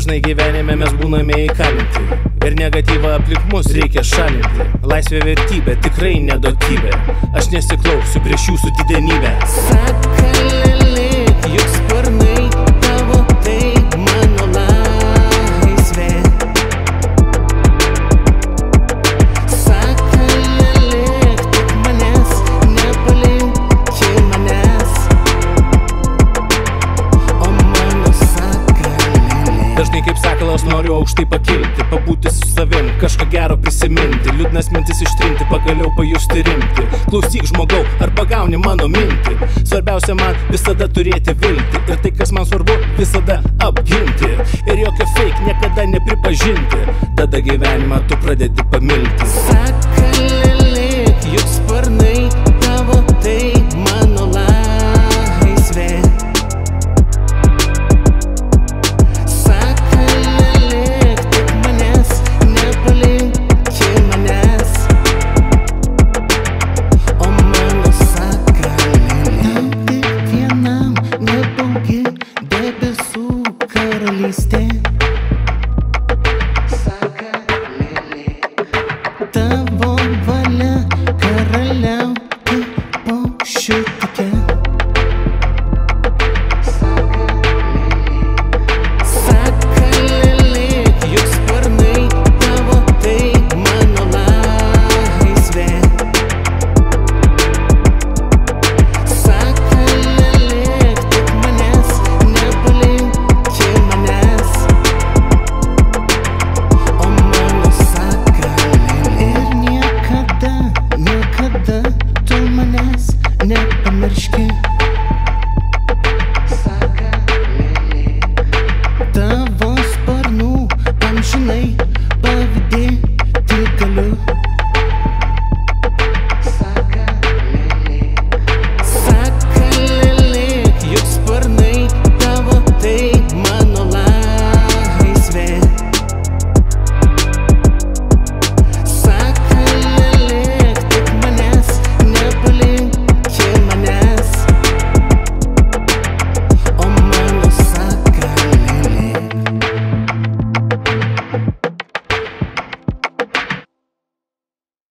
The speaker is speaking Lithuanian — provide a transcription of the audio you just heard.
Dažnai gyvenime mes būname įkalinti ir negatyvą aplink mus reikia šalinti. Laisvė vertybė, tikrai neduotybė. Aš nesiklausiu prieš jūsų didenybę. Sakalėlė, juk sparnai tavo, tai mano laisvė. Sakalėlė, tik manęs nepalikė manęs, o mano sakalėlė. Dažnai kaip sakalas noriu aukštai pakilti, pabūti su savim, kažką gero prisiminti, liūdnas mintis ištrinti, pagaliau pajusti rimti. Klausyk žmogau, ar pagauni mano mintį? Svarbiausia man visada turėti viltį ir tai, kas man svarbu, visada apginti. Ir jokio fake niekada nepripažinti, tada gyvenimą tu pradedi pamilti.